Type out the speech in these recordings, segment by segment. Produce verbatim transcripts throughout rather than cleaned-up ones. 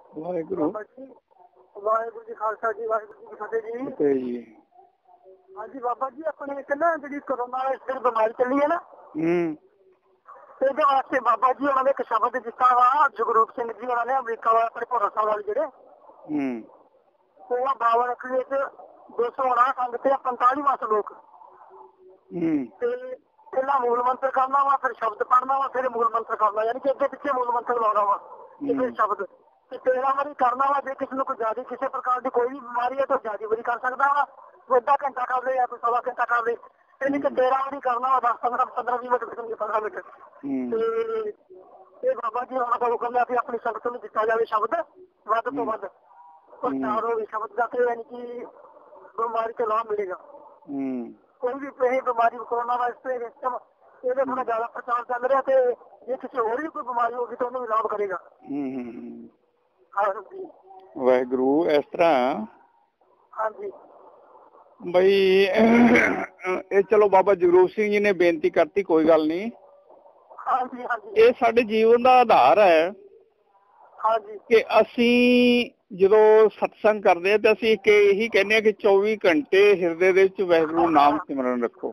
ਵਾਹਿਗੁਰੂ ਵਾਹਿਗੁਰੂ ਜੀ ਖਾਲਸਾ ਜੀ, ਵਾਹਿਗੁਰੂ ਜੀ ਫਤਿਹ ਜੀ। ਫਤਿਹ ਜੀ। ਹਾਂਜੀ ਬਾਬਾ ਜੀ, ਆਪਣੇ ਇੱਕ ਨਾ ਜਿਹੜੀ ਕਰੋਨਾ ਇਸ ਬਿਮਾਰੀ ਚੱਲੀ ਹੈ ਨਾ, ਹੂੰ ਇਹਦੇ ਵਾਸਤੇ ਬਾਬਾ ਜੀ ਉਹਨਾਂ ਨੇ ਇੱਕ ਸ਼ਬਦ ਦਿੱਤਾ ਵਾ, ਜਗਰੂਪ ਸਿੰਘ ਜੀ ਉਹਨਾਂ ਨੇ ਅਮਰੀਕਾ ਵਾਲੇ ਆਪਣੇ ਭੋਰਾ ਸਾਹਿਬ ਵਾਲੇ ਜਿਹੜੇ ਹੂੰ ਉਹ ਬਾਵਨ ਅੱਖਰੀ ਵਿੱਚ ਦੋ ਸੌ ਉਨਾਹ ਸੰਗਤ ਤੇ ਪੰਤਾਲੀ ਵਾਂ ਲੋਕ ਹੂੰ ਤੇ ਪਹਿਲਾਂ ਮੂਲ ਮੰਤਰ ਕਰਨਾ ਵਾ, ਫਿਰ ਸ਼ਬਦ ਪੜ੍ਹਨਾ ਵਾ, ਫਿਰ ਮੂਲ ਮੰਤਰ ਕਰਨਾ, ਯਾਨੀ ਕਿ ਅੱਗੇ ਪਿੱਛੇ ਮੂਲ ਮੰਤਰ ਲਾਉਣਾ ਵਾ ਤੇ ਫਿਰ ਸ਼ਬਦ ਤੇ ਤੇਰਾਂ ਵਾਰੀ ਕਰਨਾ ਵਾ। ਜੇ ਕਿਸੇ ਨੂੰ ਕੋਈ ਜ਼ਿਆਦਾ ਕਿਸੇ ਪ੍ਰਕਾਰ ਦੀ ਕੋਈ ਵੀ ਬਿਮਾਰੀ ਹੈ ਤਾਂ ਜ਼ਿਆਦਾ ਵਾਰੀ ਕਰ ਸਕਦਾ ਵਾ, ਕੋਈ ਅੱਧਾ ਘੰਟਾ ਕਰ ਲੈ ਜਾਂ ਕੋਈ ਸਵਾ ਘੰਟਾ ਕਰ ਲੈ, ਯਾਨੀ ਕਿ ਤੇਰਾਂ ਵਾਰੀ ਕਰਨਾ ਵਾ, ਦਸ ਪੰਦਰਾਂ ਪੰਦਰਾਂ ਵੀਹ ਮਿੰਟ ਪੰਦਰਾਂ ਮਿੰਟ ਤੇ ਇਹ ਬਾਬਾ ਜੀ ਉਹਨਾਂ ਦਾ ਹੁਕਮ ਹੈ ਕਿ ਆਪਣੀ ਸੰਗਤ ਨੂੰ ਦਿੱਤਾ ਜਾਵੇ ਸ਼ਬਦ ਵੱਧ ਤੋਂ ਵੱਧ ਪ੍ਰਚਾਰ ਹੋਵੇ ਸ਼ਬਦ ਦਾ, ਤੇ ਯਾਨੀ ਕਿ ਬਿਮਾਰੀ ਤੋਂ ਲਾਭ ਮਿਲੇਗਾ। ਕੋਈ ਵੀ ਇਹ ਬਿਮਾਰੀ ਕੋਰੋਨਾ ਵਾਇਰਸ ਤੇ ਇਹਦਾ ਥੋੜਾ ਜ਼ਿਆਦਾ ਪ੍ਰਚਾਰ ਚੱਲ ਰਿਹਾ, ਤੇ ਜੇ ਕਿਸੇ ਹੋਰ ਵੀ ਕੋਈ ਬਿਮਾਰੀ ਹੋਗੀ ਤਾਂ ਉਹਨੂੰ ਵੀ ਲਾਭ ਕਰੇਗਾ। ਹਾਂਜੀ ਵਾਹਿਗੁਰੂ। ਇਸ ਤਰ੍ਹਾਂ ਹਾਂਜੀ ਬਈ ਇਹ ਚਲੋ ਬਾਬਾ ਜਗਰੂਪ ਸਿੰਘ ਜੀ ਨੇ ਬੇਨਤੀ ਕਰਤੀ, ਕੋਈ ਗੱਲ ਨਹੀਂ। ਹਾਂਜੀ ਹਾਂਜੀ ਇਹ ਸਾਡੇ ਜੀਵਨ ਦਾ ਆਧਾਰ ਹੈ ਹਾਂਜੀ ਕਿ ਅਸੀਂ ਜਦੋਂ ਸਤਸੰਗ ਕਰਦੇ ਹਾਂ ਤੇ ਅਸੀਂ ਇੱਕ ਇਹੀ ਕਹਿੰਦੇ ਹਾਂ ਕਿ ਚੌਵੀ ਘੰਟੇ ਹਿਰਦੇ ਦੇ ਵਿੱਚ ਵਾਹਿਗੁਰੂ ਨਾਮ ਸਿਮਰਨ ਰੱਖੋ।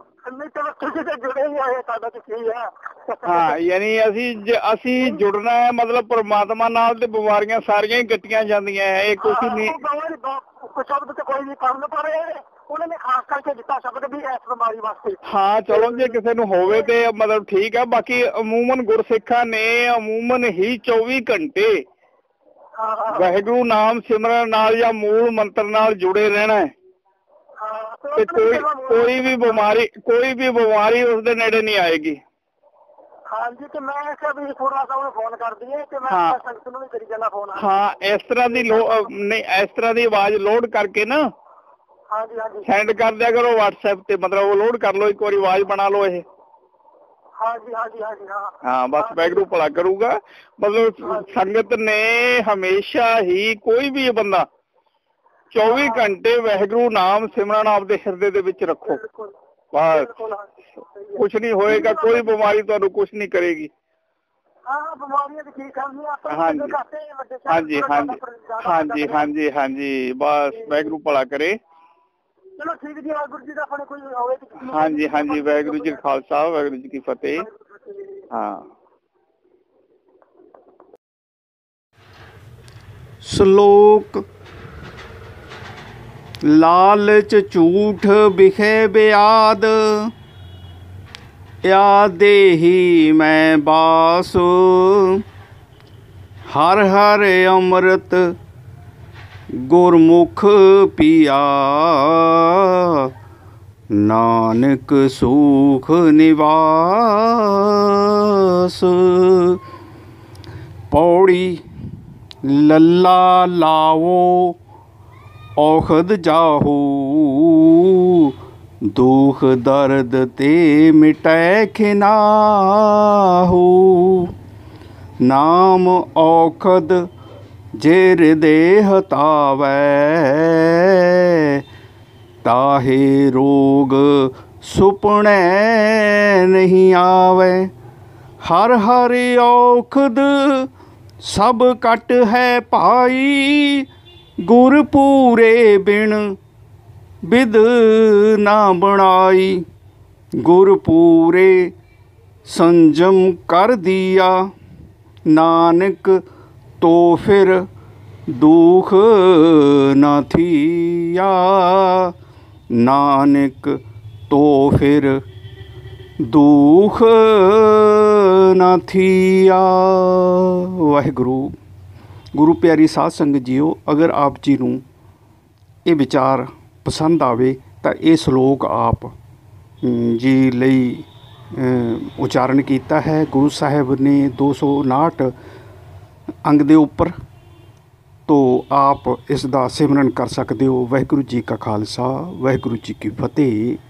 ਹਾਂ, ਯਾਨੀ ਅਸੀਂ ਅਸੀਂ ਜੁੜਨਾ ਹੈ, ਮਤਲਬ ਪਰਮਾਤਮਾ ਨਾਲ, ਤੇ ਬਿਮਾਰੀਆਂ ਸਾਰੀਆਂ ਹੀ ਕੱਟੀਆਂ ਜਾਂਦੀਆਂ ਹੈ। ਇਹ ਕੁਛ ਨਹੀਂ ਸ਼ਬਦ ਤੇ ਕੋਈ ਨਹੀਂ ਕਰਨ, ਪਰ ਉਹਨਾਂ ਨੇ ਖਾਸ ਕਰਕੇ ਦਿੱਤਾ ਸ਼ਬਦ ਵੀ ਇਸ ਬਿਮਾਰੀ ਵਾਸਤੇ। ਹਾਂ ਚਲੋ, ਜੇ ਕਿਸੇ ਨੂੰ ਹੋਵੇ ਤੇ ਮਤਲਬ ਠੀਕ ਹੈ, ਬਾਕੀ ਅਮੂਮਨ ਗੁਰਸਿੱਖਾਂ ਨੇ ਅਮੂਮਨ ਹੀ ਚੌਵੀ ਘੰਟੇ ਵਾਹਿਗੁਰੂ ਨਾਮ ਸਿਮਰਨ ਨਾਲ ਜਾਂ ਮੂਲ ਮੰਤਰ ਨਾਲ ਜੁੜੇ ਰਹਿਣਾ ਹੈ। ਤੇ ਕੋਈ ਕੋਈ ਵੀ ਬਿਮਾਰੀ ਕੋਈ ਵੀ ਬਿਮਾਰੀ ਉਸਦੇ ਨੇੜੇ ਨਹੀਂ ਆਏਗੀ। ਹਾਂਜੀ, ਤੇ ਮੈਂ ਕਿਹਾ ਵੀ ਥੋੜਾ ਸਾਹਿਬ ਨੂੰ ਫੋਨ ਕਰ ਦਈਏ ਤੇ ਮੈਂ ਸੰਗਤ ਨੂੰ ਵੀ ਕਰੀ ਜਾਣਾ ਫੋਨ। ਹਾਂ, ਇਸ ਤਰ੍ਹਾਂ ਦੀ ਲੋ ਨਹੀਂ ਇਸ ਤਰ੍ਹਾਂ ਦੀ ਆਵਾਜ਼ ਲੋਡ ਕਰਕੇ ਨਾ ਹਾਂਜੀ ਹਾਂਜੀ ਸੈਂਡ ਕਰ ਦਿਆ ਕਰੋ WhatsApp ਤੇ, ਮਤਲਬ ਉਹ ਲੋਡ ਕਰ ਲਓ, ਇੱਕ ਵਾਰੀ ਆਵਾਜ਼ ਬਣਾ ਲਓ ਇਹ। ਹਾਂਜੀ ਹਾਂਜੀ ਹਾਂਜੀ ਹਾਂ ਹਾਂ ਬਸ ਵਾਹਿਗੁਰੂ ਭਲਾ ਕਰੂਗਾ। ਮਤਲਬ ਸੰਗਤ ਨੇ ਹਮੇਸ਼ਾ ਹੀ ਕੋਈ ਵੀ ਬੰਦਾ ਚੌਵੀ ਘੰਟੇ ਵਾਹਿਗੁਰੂ ਨਾਮ ਸਿਮਰਨ ਆਪਦੇ ਹਿਰਦੇ ਦੇ ਵਿੱਚ ਰੱਖੋ। ਬਸ ਕੁਛ ਨਹੀਂ ਹੋਏਗਾ, ਕੋਈ ਬਿਮਾਰੀ ਤੁਹਾਨੂੰ ਕੁਛ ਨਹੀਂ ਕਰੇਗੀ। ਹਾਂਜੀ ਹਾਂਜੀ ਹਾਂਜੀ ਹਾਂਜੀ ਹਾਂਜੀ ਹਾਂਜੀ ਬਸ ਵਾਹਿਗੁਰੂ ਭਲਾ ਕਰੇ। ਚਲੋ ਠੀਕ ਜੀ, ਵਾਹਿਗੁਰੂ ਜੀ ਦਾ ਆਪਣੇ ਕੋਈ ਹੋਵੇ। ਹਾਂਜੀ ਹਾਂਜੀ, ਵਾਹਿਗੁਰੂ ਜੀ ਕਾ ਖਾਲਸਾ, ਵਾਹਿਗੁਰੂ ਜੀ ਕੀ ਫਤਿਹ। ਹਾਂ। ਸ਼ਲੋਕ। ਲਾਲਚ ਝੂਠ ਬਿਖੇ ਬਿਆਦ, ਯਾਦੇਹੀ ਮੈਂ ਬਾਸ। ਹਰ ਹਰ ਅੰਮ੍ਰਿਤ ਗੁਰਮੁਖ ਪੀਆ, ਨਾਨਕ ਸੁਖ ਨਿਵਾਸ। ਪੌੜੀ। ਲੱਲਾ ਲਾਵੋ ਔਖਦ ਜਾਹੂ, ਦੁਖ ਦਰਦ ਤੇ ਮਿਟੈ ਖਿਨਾਹੂ। ਨਾਮ ਔਖਦ ਜੇ ਹਿਰਦੇ ਹਤਾਵੈ, ਤਾਹੇ ਰੋਗ ਸੁਪਨੇ ਨਹੀਂ ਆਵੈ। ਹਰ ਹਰ ਔਖਦ ਸਭ ਘਟ ਹੈ ਭਾਈ, ਗੁਰ ਪੂਰੇ ਬਿਨ ਬਿਦ ਨਾ ਬਣਾਈ। ਗੁਰ ਪੂਰੇ ਸੰਜਮ ਕਰ ਦੀਆ, ਨਾਨਕ ਤੋ ਫਿਰ ਦੁਖ ਨਾ ਥੀਆ। ਨਾਨਕ ਤੋ ਫਿਰ ਦੁਖ ਨਾ ਥੀਆ। ਵਾਹਿਗੁਰੂ। ਗੁਰੂ ਪਿਆਰੀ ਸਾਧ ਸੰਗਤ ਜੀਓ, ਅਗਰ ਆਪ ਜੀ ਨੂੰ ਇਹ ਵਿਚਾਰ ਪਸੰਦ ਆਵੇ ਤਾਂ ਇਹ ਸ਼ਲੋਕ ਆਪ ਜੀ ਲਈ ਉਚਾਰਨ ਕੀਤਾ ਹੈ ਗੁਰੂ ਸਾਹਿਬ ਨੇ ਦੋ ਸੌ ਉਨਾਹਠ ਅੰਗ ਦੇ ਉੱਪਰ, ਤੋਂ ਆਪ ਇਸ ਦਾ ਸਿਮਰਨ ਕਰ ਸਕਦੇ ਹੋ। ਵਾਹਿਗੁਰੂ ਜੀ ਕਾ ਖਾਲਸਾ, ਵਾਹਿਗੁਰੂ ਜੀ ਕੀ ਫਤਿਹ।